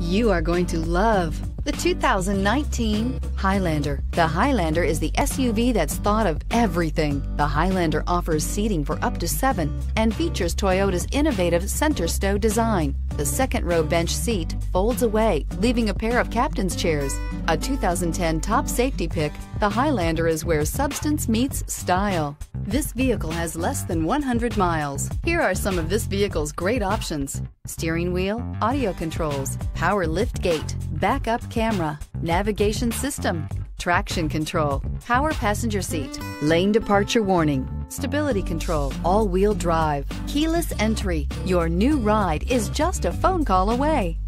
You are going to love the 2019 Highlander. The Highlander is the SUV that's thought of everything. The Highlander offers seating for up to 7 and features Toyota's innovative center stow design. The second row bench seat folds away, leaving a pair of captain's chairs. A 2010 top safety pick, the Highlander is where substance meets style. This vehicle has less than 100 miles. Here are some of this vehicle's great options: steering wheel audio controls, power lift gate, backup camera, navigation system, traction control, power passenger seat, lane departure warning, stability control, all-wheel drive, keyless entry. Your new ride is just a phone call away.